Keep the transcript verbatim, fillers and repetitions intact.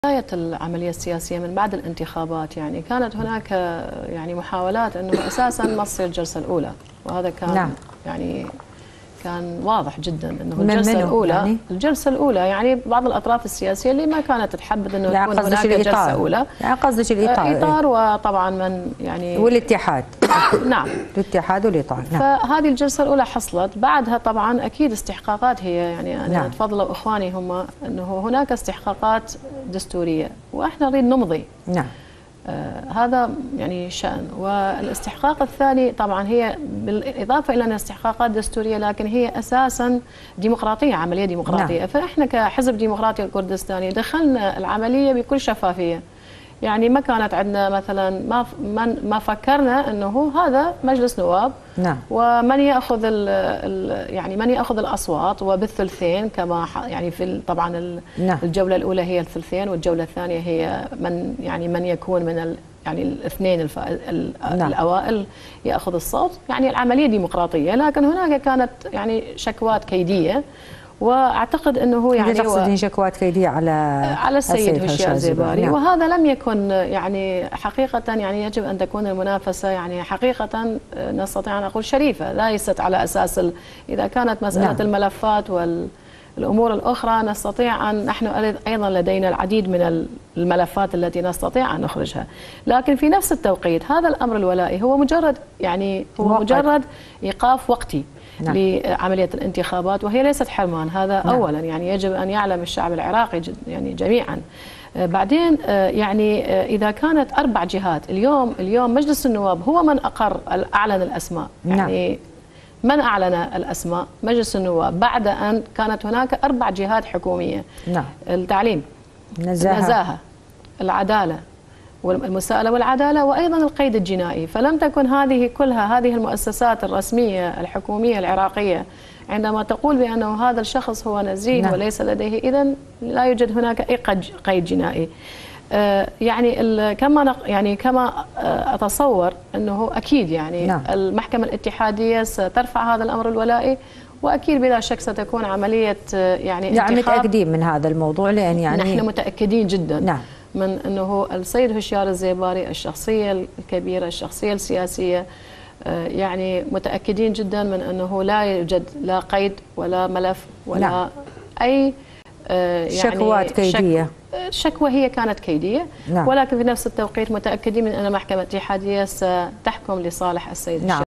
بداية العملية السياسية من بعد الانتخابات يعني كانت هناك يعني محاولات أنه أساسا ما تصير الجلسة الأولى، وهذا كان نعم. يعني كان واضح جدا أنه من الجلسة منه الأولى يعني؟ الجلسة الأولى يعني بعض الأطراف السياسية اللي ما كانت تحبذ أنه يعني يكون هناك جلسة أولى، يعني قصدك الإطار إطار وطبعا من يعني والاتحاد نعم الاتحاد والإطار نعم. فهذه الجلسة الأولى حصلت، بعدها طبعا أكيد استحقاقات هي يعني أنا نعم. تفضلوا إخواني هم أنه هناك استحقاقات دستورية وإحنا نريد نمضي. نعم. آه هذا يعني شأن، والاستحقاق الثاني طبعا هي بالإضافة إلى أنها استحقاقات دستورية لكن هي أساسا ديمقراطية، عملية ديمقراطية. نعم. فإحنا كحزب ديمقراطي الكردستاني دخلنا العملية بكل شفافية، يعني ما كانت عندنا مثلا ما ما فكرنا انه هذا مجلس نواب نعم. ومن ياخذ ال ال يعني من ياخذ الاصوات وبالثلثين كما يعني في طبعا نعم. الجوله الاولى هي الثلثين والجوله الثانيه هي من يعني من يكون من ال يعني الاثنين الف... نعم. الاوائل ياخذ الصوت، يعني العمليه ديمقراطيه، لكن هناك كانت يعني شكوات كيديه، واعتقد انه يعني تقصدين شكوات كيديه على على السيد هشيار زيباري. نعم. وهذا لم يكن يعني حقيقه يعني يجب ان تكون المنافسه يعني حقيقه نستطيع ان نقول شريفه، ليست على اساس ال... اذا كانت مساله نعم. الملفات والامور الاخرى نستطيع ان نحن ايضا لدينا العديد من الملفات التي نستطيع ان نخرجها، لكن في نفس التوقيت هذا الامر الولائي هو مجرد يعني هو وقت. مجرد ايقاف وقتي نعم. لعملية الانتخابات، وهي ليست حرمان، هذا نعم. أولا يعني يجب أن يعلم الشعب العراقي يعني جميعا. بعدين يعني إذا كانت أربع جهات اليوم اليوم مجلس النواب هو من أقر أعلن الأسماء نعم. يعني من أعلن الأسماء؟ مجلس النواب، بعد أن كانت هناك أربع جهات حكومية نعم. التعليم، النزاهة, النزاهة العدالة والمساءلة والعدالة وأيضا القيد الجنائي، فلم تكن هذه كلها هذه المؤسسات الرسمية الحكومية العراقية عندما تقول بأنه هذا الشخص هو نزيه نعم. وليس لديه، إذن لا يوجد هناك أي قيد جنائي. آه يعني كما يعني كما أتصور أنه أكيد يعني نعم. المحكمة الاتحادية سترفع هذا الأمر الولائي، واكيد بلا شك ستكون عمليه يعني يعني متاكدين من هذا الموضوع، لان يعني نحن متاكدين جدا نعم. من انه السيد هشيار الزيباري الشخصيه الكبيره الشخصيه السياسيه، يعني متاكدين جدا من انه لا يوجد لا قيد ولا ملف ولا نعم. اي يعني شكوات كيديه. شكوى هي كانت كيديه نعم. ولكن في نفس التوقيت متاكدين من ان المحكمه الاتحاديه ستحكم لصالح السيد نعم.